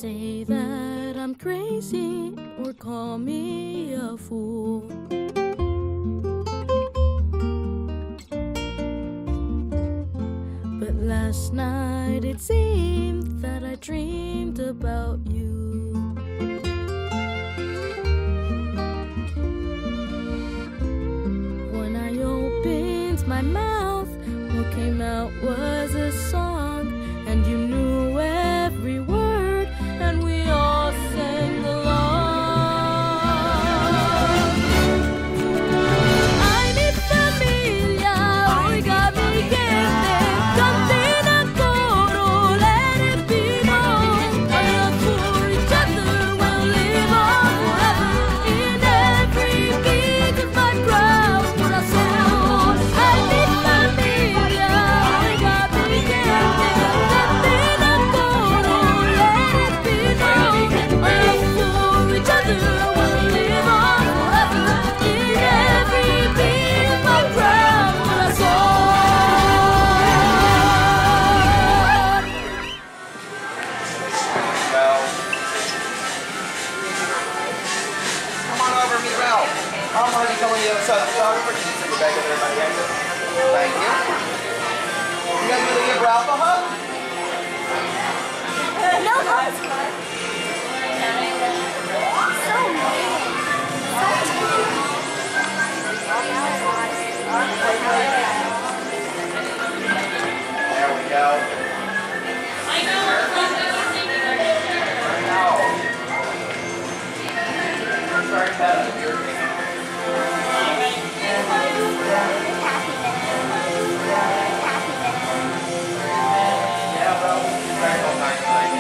say that I'm crazy or call me a fool. But last night it seemed that I dreamed about you. When I opened my mouth, what came out was a song, and you knew every word, and we all sang along. Ay, mi familia, oiga mi gente, canten a coro, let it be known. Our love for each other will live on forever in every beat of my proud corazón. Ay, mi familia, oiga mi gente, canten a coro, let it be known. Our love for each other will live on forever in every beat of my proud corazón. Come on over, meet Ralph. I'm already going to the other side of the photographer. Can you sit back with everybody? Thank you. You guys going to give Ralph a hug? No, that's fine. So mean. There we go. I know. Sorry, Pat. Yeah, bro. Sorry, all night tonight.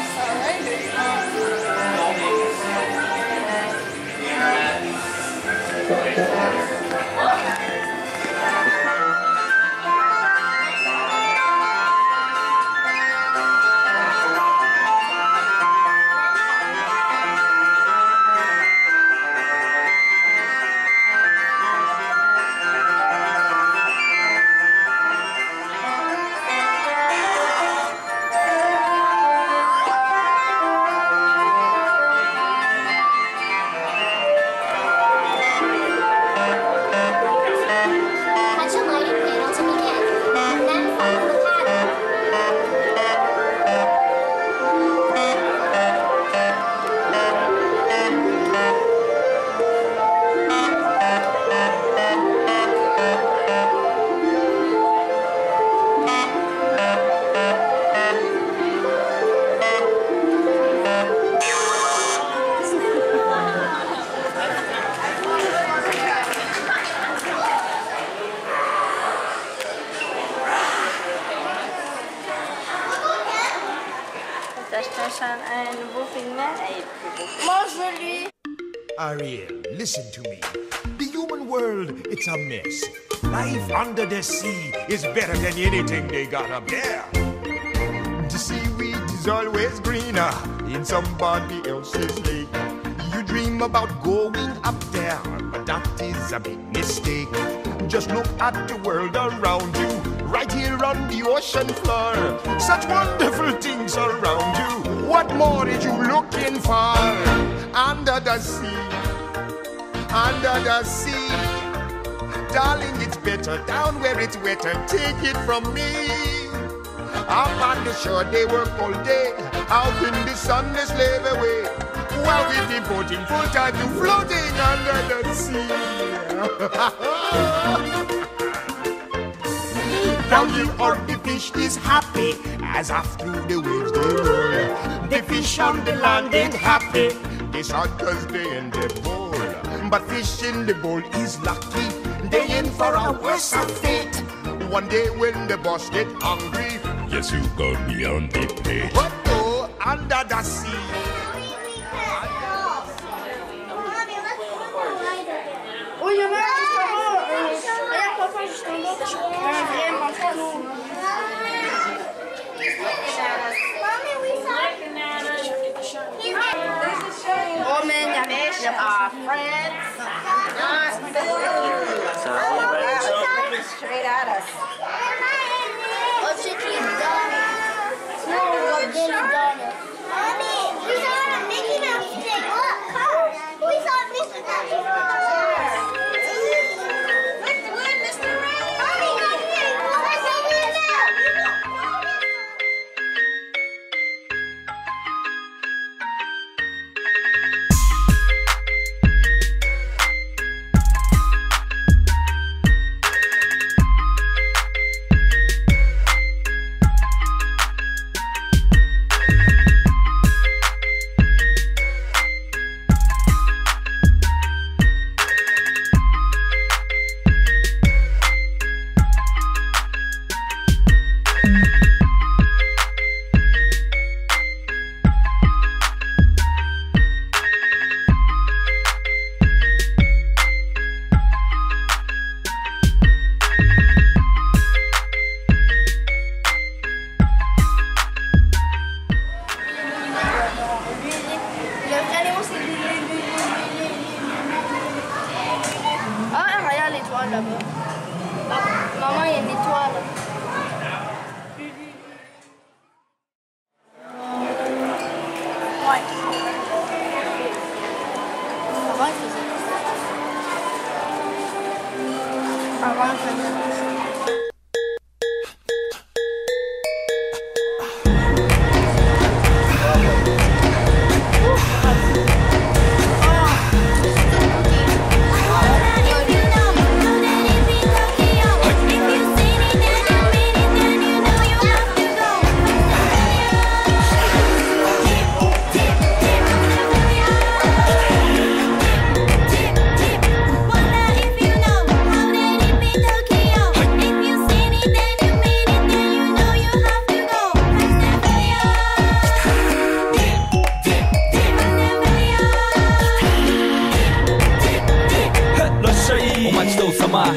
Touch a lighting panel to begin, and then follow the pattern. Station un nouveau film et Ariel, listen to me. The human world, it's a mess. Life under the sea is better than anything they got up there. The seaweed is always greener in somebody else's lake. You dream about going up there, but that is a big mistake. Just look at the world around you, right here on the ocean floor. Such wonderful things around you. What more are you looking for? Under the sea, under the sea. Darling, it's better down where it's wetter. Take it from me. Up on the shore, they work all day. Out in the sun, they slave away. While we're devoting full time to floating under the sea. Down here, all the fish is happy as after the waves they roll. The fish on the land ain't happy. They sad cause they in the bowl. But fish in the bowl is lucky. They in for a worse fate. One day when the boss get hungry, yes, you go beyond the pay. But oh, under the sea. Oye, me friends. Straight at us. What's your kid's done? No, what did he done? Mommy,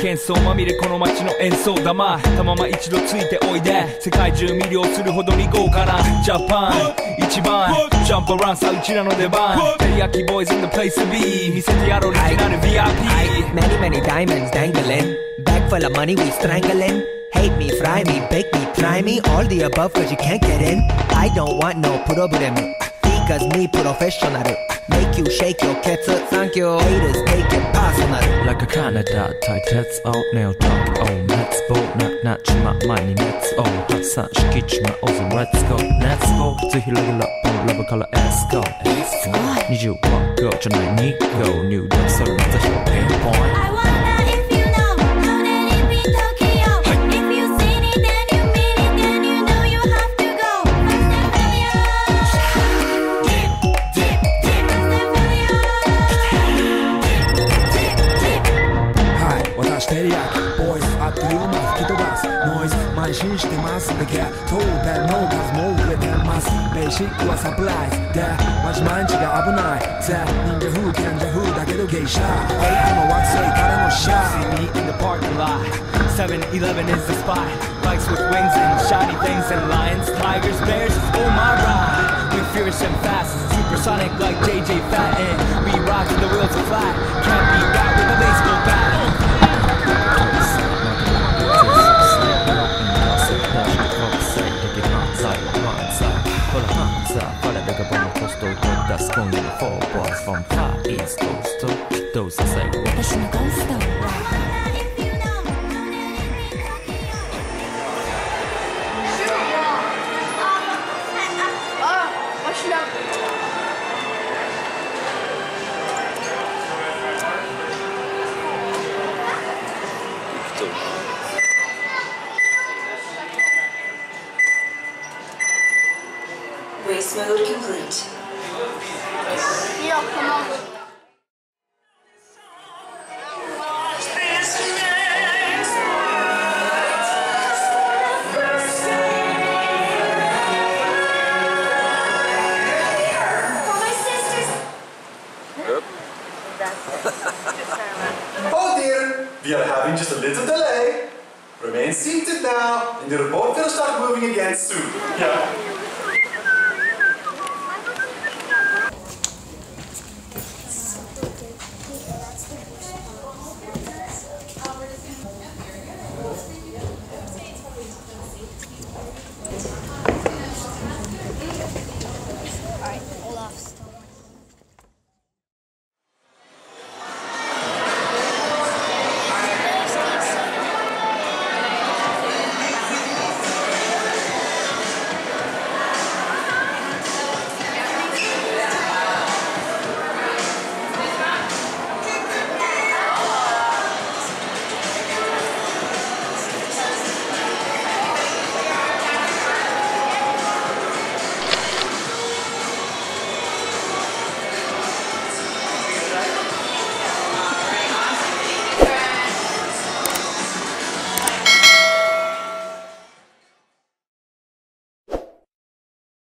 喧騒まみれこの街の演奏玉たまま一度ついておいで世界中魅了するほどに豪華なジャパン一番ジャンプアランさうちらの出番テリヤキボーイズ in the place to be 見せてやろうオリジナル VIP Many many diamonds dangling Bag full of money we strangling Hate me, fry me, bake me, try me All the above cause you can't get in I don't want no problem Because me professional Make you shake your cats Thank you Haters take it personal Like a Canada 対鉄をネオタック Oh let's go なちま前に熱を発散しきちまおうぜ Let's go Let's go ぜひレギュラーポンラブからエスコ20ワッゴじゃない2ゴ入力する目指しをピンポイント I wonder if you know How did it be Tokyo If you seen it then you mean it Then you know you have to go First and furious Dip, dip, dip First and furious Hi 私テリヤキボイスあっという間吹き飛ばすノイズ慢心してますだけ当然の数も売れてますベーシックはサプライズでマジ毎日が危ないぜ忍者風賢者風だけどゲイシャフェイクの惑星からのシャ See me in the parking lot 7-Eleven is the spot Bikes with wings and shiny things and lions tigers bears oh my ride we fierce and fast supersonic like JJ Fatten we rock till the wheels are flat can't beat that with a baseball bat That's going to the 4 boys from Far East Coast to those that say 私のゴースト Race mode complete. Yeah, come on. Oh dear, we are having just a little delay. Remain seated now, and the report will start moving again soon. Yeah.